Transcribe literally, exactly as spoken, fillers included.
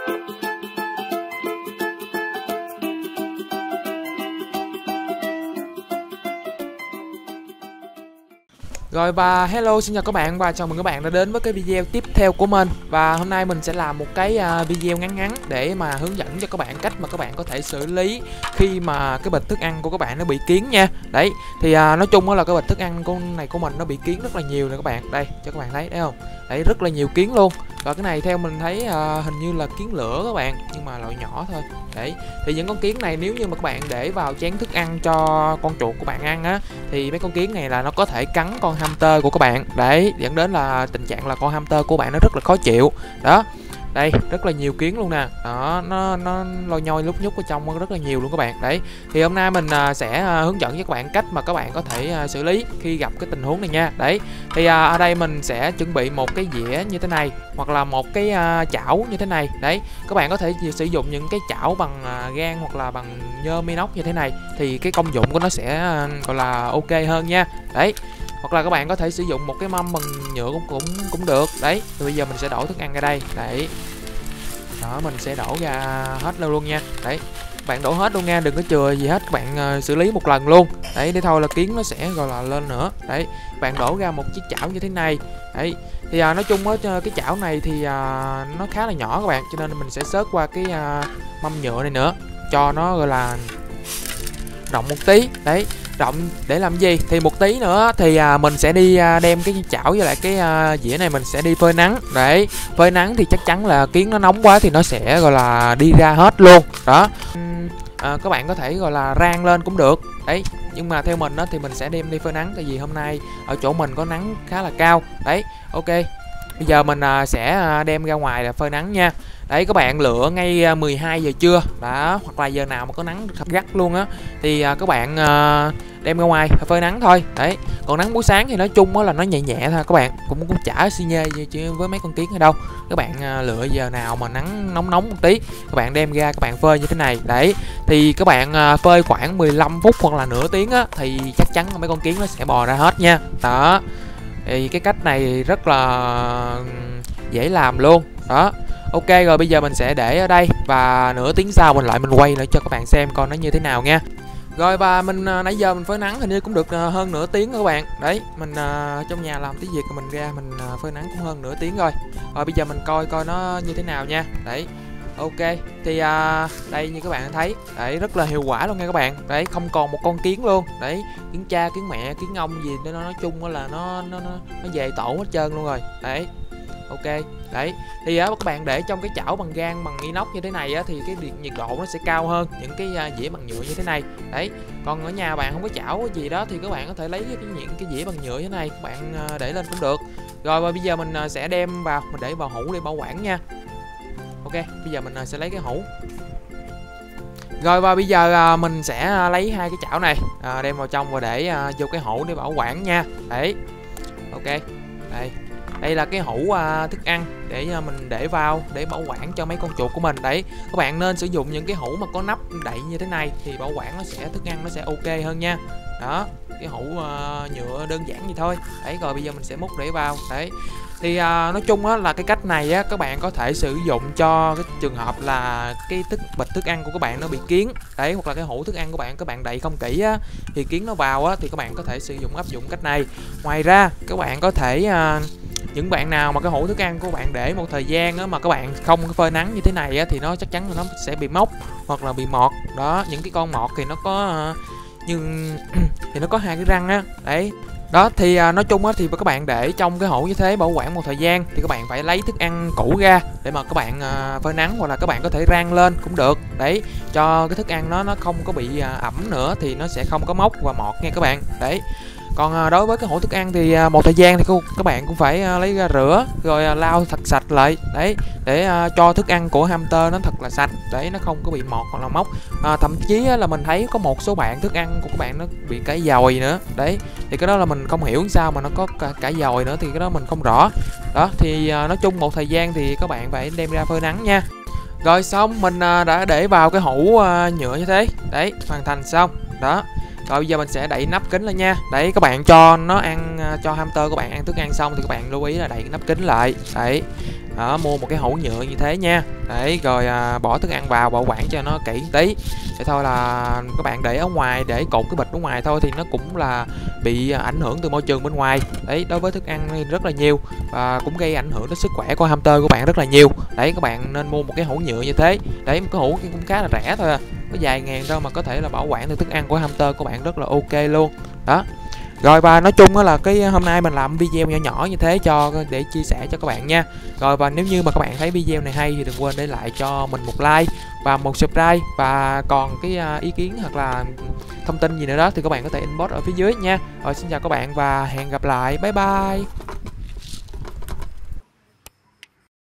Rồi và hello, xin chào các bạn và chào mừng các bạn đã đến với cái video tiếp theo của mình. Và hôm nay mình sẽ làm một cái uh, video ngắn ngắn để mà hướng dẫn cho các bạn cách mà các bạn có thể xử lý khi mà cái bịch thức ăn của các bạn nó bị kiến nha. Đấy, thì uh, nói chung đó là cái bịch thức ăn của này của mình nó bị kiến rất là nhiều nè các bạn. Đây, cho các bạn thấy thấy không? Đấy, rất là nhiều kiến luôn. Và cái này theo mình thấy uh, hình như là kiến lửa các bạn, nhưng mà loại nhỏ thôi. Đấy, thì những con kiến này nếu như mà các bạn để vào chén thức ăn cho con chuột của bạn ăn á, thì mấy con kiến này là nó có thể cắn con hamster của các bạn. Đấy, dẫn đến là tình trạng là con hamster của bạn nó rất là khó chịu. Đó, đây rất là nhiều kiến luôn nè. Đó, nó nó lôi nhoi lúc nhúc ở trong rất là nhiều luôn các bạn. Đấy, thì hôm nay mình uh, sẽ uh, hướng dẫn cho các bạn cách mà các bạn có thể uh, xử lý khi gặp cái tình huống này nha. Đấy, thì uh, ở đây mình sẽ chuẩn bị một cái dĩa như thế này, hoặc là một cái uh, chảo như thế này. Đấy, các bạn có thể sử dụng những cái chảo bằng uh, gan hoặc là bằng nhôm inox như thế này, thì cái công dụng của nó sẽ uh, gọi là ok hơn nha. Đấy, hoặc là các bạn có thể sử dụng một cái mâm bằng nhựa cũng cũng cũng được. Đấy, thì bây giờ mình sẽ đổ thức ăn ra đây. Đấy, đó, mình sẽ đổ ra hết luôn nha. Đấy, bạn đổ hết luôn nha, đừng có chừa gì hết, các bạn uh, xử lý một lần luôn. Đấy, để thôi là kiến nó sẽ gọi là lên nữa. Đấy, bạn đổ ra một chiếc chảo như thế này. Đấy, thì uh, nói chung á, cái chảo này thì uh, nó khá là nhỏ các bạn, cho nên mình sẽ xớt qua cái uh, mâm nhựa này nữa cho nó gọi là rộng một tí. Đấy, rộng để làm gì thì một tí nữa thì à, mình sẽ đi à, đem cái chảo với lại cái à, dĩa này mình sẽ đi phơi nắng. Đấy, phơi nắng thì chắc chắn là kiến nó nóng quá thì nó sẽ gọi là đi ra hết luôn. Đó, à, các bạn có thể gọi là rang lên cũng được. Đấy, nhưng mà theo mình đó thì mình sẽ đem đi phơi nắng, tại vì hôm nay ở chỗ mình có nắng khá là cao. Đấy, ok, bây giờ mình à, sẽ đem ra ngoài là phơi nắng nha. Đấy, các bạn lựa ngay mười hai giờ trưa đó, hoặc là giờ nào mà có nắng gắt luôn á thì à, các bạn à, đem ra ngoài phơi nắng thôi. Đấy, còn nắng buổi sáng thì nói chung á là nó nhẹ nhẹ thôi các bạn, cũng cũng chả xi nhê chứ với mấy con kiến ở đâu. Các bạn à, lựa giờ nào mà nắng nóng nóng một tí, các bạn đem ra các bạn phơi như thế này. Đấy, thì các bạn à, phơi khoảng mười lăm phút hoặc là nửa tiếng á, thì chắc chắn mấy con kiến nó sẽ bò ra hết nha. Đó, thì cái cách này rất là dễ làm luôn. Đó, ok, rồi bây giờ mình sẽ để ở đây và nửa tiếng sau mình lại mình quay lại cho các bạn xem coi nó như thế nào nha. Rồi và mình nãy giờ mình phơi nắng hình như cũng được hơn nửa tiếng rồi các bạn. Đấy, mình uh, trong nhà làm tí việc rồi mình ra mình uh, phơi nắng cũng hơn nửa tiếng rồi. Rồi bây giờ mình coi coi nó như thế nào nha. Đấy, ok, thì uh, đây như các bạn thấy, đấy rất là hiệu quả luôn nha các bạn. Đấy, không còn một con kiến luôn. Đấy, kiến cha, kiến mẹ, kiến ông gì nó nói chung là nó nó nó, nó về tổ hết trơn luôn rồi. Đấy, ok. Đấy, thì á, các bạn để trong cái chảo bằng gan bằng inox như thế này á, thì cái nhiệt độ nó sẽ cao hơn những cái uh, dĩa bằng nhựa như thế này. Đấy, còn ở nhà bạn không có chảo gì đó thì các bạn có thể lấy cái những cái dĩa bằng nhựa như thế này, các bạn uh, để lên cũng được. Rồi và bây giờ mình uh, sẽ đem vào, mình để vào hũ để bảo quản nha. Ok, bây giờ mình uh, sẽ lấy cái hũ. Rồi và bây giờ uh, mình sẽ uh, lấy hai cái chảo này uh, đem vào trong và để uh, vô cái hũ để bảo quản nha. Đấy, ok, đây. Đây là cái hũ uh, thức ăn để uh, mình để vào để bảo quản cho mấy con chuột của mình. Đấy, các bạn nên sử dụng những cái hũ mà có nắp đậy như thế này thì bảo quản nó sẽ, thức ăn nó sẽ ok hơn nha. Đó, cái hũ uh, nhựa đơn giản vậy thôi. Đấy, rồi bây giờ mình sẽ múc để vào. Đấy, thì uh, nói chung á là cái cách này á, các bạn có thể sử dụng cho cái trường hợp là cái thức bịch thức ăn của các bạn nó bị kiến. Đấy, hoặc là cái hũ thức ăn của bạn các bạn đậy không kỹ á, thì kiến nó vào á, thì các bạn có thể sử dụng áp dụng cách này. Ngoài ra các bạn có thể uh, những bạn nào mà cái hũ thức ăn của bạn để một thời gian á, mà các bạn không phơi nắng như thế này á, thì nó chắc chắn là nó sẽ bị mốc hoặc là bị mọt. Đó, những cái con mọt thì nó có uh, nhưng thì nó có hai cái răng á. Đấy, đó thì uh, nói chung á thì các bạn để trong cái hũ như thế bảo quản một thời gian thì các bạn phải lấy thức ăn cũ ra để mà các bạn uh, phơi nắng, hoặc là các bạn có thể rang lên cũng được. Đấy, cho cái thức ăn nó nó không có bị uh, ẩm nữa thì nó sẽ không có mốc và mọt nha các bạn. Đấy, còn đối với cái hũ thức ăn thì một thời gian thì các bạn cũng phải lấy ra rửa rồi lau thật sạch lại. Đấy, để cho thức ăn của hamster nó thật là sạch, để nó không có bị mọt hoặc là mốc. À, thậm chí là mình thấy có một số bạn thức ăn của các bạn nó bị cả dòi nữa. Đấy, thì cái đó là mình không hiểu sao mà nó có cả, cả dòi nữa, thì cái đó mình không rõ. Đó, thì nói chung một thời gian thì các bạn phải đem ra phơi nắng nha. Rồi xong mình đã để vào cái hũ nhựa như thế. Đấy, hoàn thành xong. Đó, rồi bây giờ mình sẽ đậy nắp kính lên nha. Đấy, các bạn cho nó ăn, cho hamster của bạn ăn thức ăn xong thì các bạn lưu ý là đậy cái nắp kính lại. Đấy, đó, mua một cái hũ nhựa như thế nha. Đấy, rồi à, bỏ thức ăn vào, bảo quản cho nó kỹ một tí. Vậy thôi là các bạn để ở ngoài, để cột cái bịch ở ngoài thôi thì nó cũng là bị ảnh hưởng từ môi trường bên ngoài. Đấy, đối với thức ăn rất là nhiều và cũng gây ảnh hưởng đến sức khỏe của hamster của bạn rất là nhiều. Đấy, các bạn nên mua một cái hũ nhựa như thế. Đấy, một cái hũ cũng khá là rẻ thôi à, có vài ngàn đâu mà có thể là bảo quản được thức ăn của hamster của bạn rất là ok luôn. Đó. Rồi, và nói chung là cái hôm nay mình làm video nhỏ nhỏ như thế cho để chia sẻ cho các bạn nha. Rồi, và nếu như mà các bạn thấy video này hay thì đừng quên để lại cho mình một like và một subscribe, và còn cái ý kiến hoặc là thông tin gì nữa đó thì các bạn có thể inbox ở phía dưới nha. Rồi, xin chào các bạn và hẹn gặp lại. Bye bye.